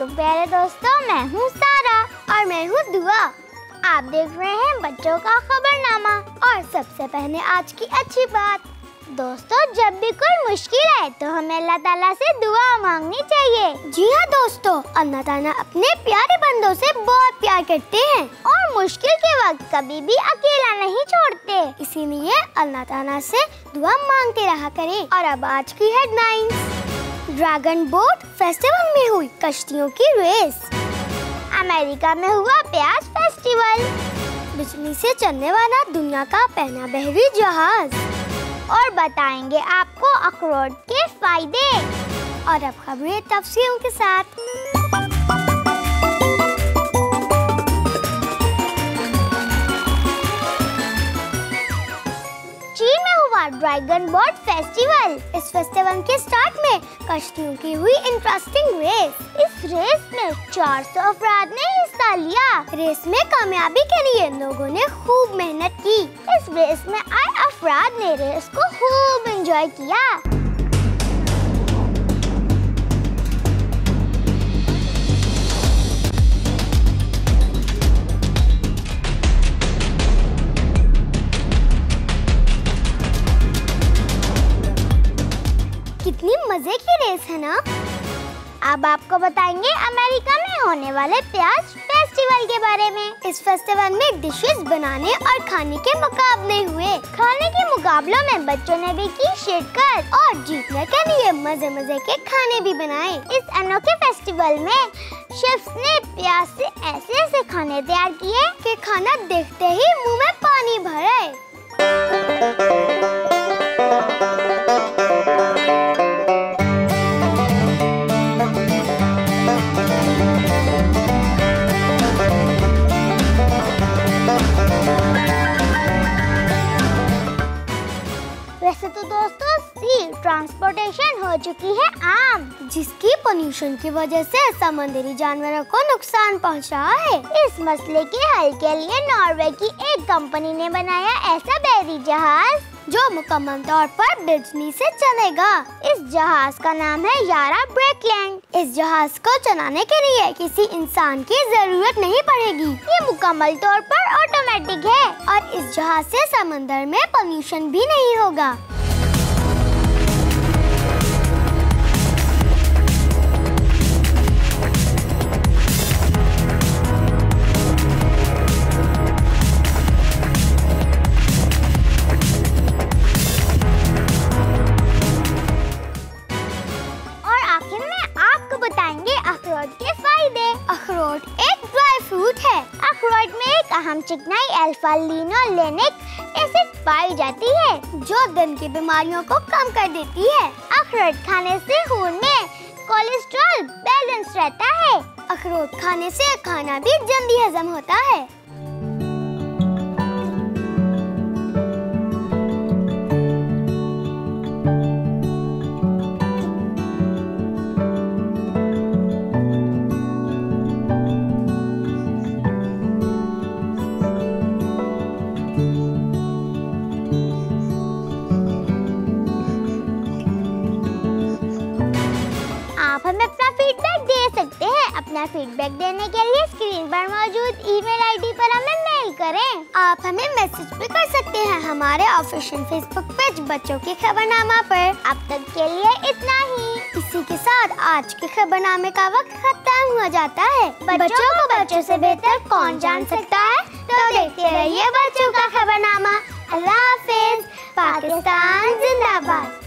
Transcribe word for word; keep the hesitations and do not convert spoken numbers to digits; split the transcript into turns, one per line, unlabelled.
वालेकुम प्यारे दोस्तों, मैं हूँ सारा
और मैं हूँ दुआ।
आप देख रहे हैं बच्चों का खबरनामा।
और सबसे पहले आज की अच्छी बात
दोस्तों, जब भी कोई मुश्किल आए तो हमें अल्लाह ताला से दुआ मांगनी चाहिए।
जी हाँ दोस्तों, अल्लाह ताला अपने प्यारे बंदों से बहुत प्यार करते हैं
और मुश्किल के वक्त कभी भी अकेला नहीं छोड़ते।
इसीलिए अल्लाह ताला से दुआ मांगते रहा करें। और अब आज की हेडलाइंस। ड्रैगन बोट फेस्टिवल में हुई कश्तियों की रेस।
अमेरिका में हुआ प्याज फेस्टिवल।
बिजली से चलने वाला दुनिया का पहला बहरी जहाज।
और बताएंगे आपको अखरोट के फायदे।
और अब खबरें तफसील के साथ।
चीन में हुआ ड्रैगन बोट फेस्टिवल।
इस फेस्टिवल के स्टार्ट में कश्तियों की हुई इंटरेस्टिंग रेस।
इस रेस में चार सौ अफराद ने हिस्सा लिया।
रेस में कामयाबी के लिए लोगों ने खूब मेहनत की।
इस रेस में आए अफराद ने रेस को खूब एंजॉय किया।
कितनी मजे की रेस है ना।
अब आपको बताएंगे अमेरिका में होने वाले प्याज फेस्टिवल के बारे में।
इस फेस्टिवल में डिशेस बनाने और खाने के मुकाबले हुए।
खाने के मुकाबलों में बच्चों ने भी की शिरकत
और जीतने के लिए मजे मजे के खाने भी बनाए।
इस अनोखे फेस्टिवल में शेफ्स ने प्याज से ऐसे ऐसे खाने तैयार किए
कि खाना देखते ही मुंह में पानी भर आए।
वैसे तो दोस्तों सी ट्रांसपोर्टेशन हो चुकी है आम,
जिसकी पोल्यूशन की वजह से समुद्री जानवरों को नुकसान पहुंच रहा है।
इस मसले के हल के लिए नॉर्वे की एक कंपनी ने बनाया ऐसा बहरी जहाज
जो मुकम्मल तौर पर बिजली से चलेगा।
इस जहाज का नाम है यारा ब्रेकलैंड।
इस जहाज को चलाने के लिए किसी इंसान की जरूरत नहीं पड़ेगी।
ये मुकम्मल तौर पर ऑटोमेटिक है
और इस जहाज से समंदर में पोल्यूशन भी नहीं होगा।
अखरोट के फायदे।
अखरोट एक ड्राई फ्रूट है।
अखरोट में एक अहम चिकनाई अल्फा लिनोलेनिक एसिड पाई जाती है
जो दिल की बीमारियों को कम कर देती है।
अखरोट खाने से खून में कोलेस्ट्रॉल बैलेंस रहता है।
अखरोट खाने से खाना भी जल्दी हजम होता है।
आप हमें अपना फीडबैक दे सकते हैं। अपना फीडबैक देने के लिए स्क्रीन पर मौजूद ईमेल आईडी पर हमें मेल करें।
आप हमें मैसेज भी कर सकते हैं हमारे ऑफिशियल फेसबुक पेज बच्चों के खबरनामा पर।
अब तक के लिए इतना ही।
इसी के साथ आज के खबरनामे का वक्त खत्म हो जाता है।
बच्चों को बच्चों से बेहतर कौन जान सकता है, तो देखते रहिए बच्चों का खबरनामा। अल्लाह हाफिज। पाकिस्तान जिंदाबाद।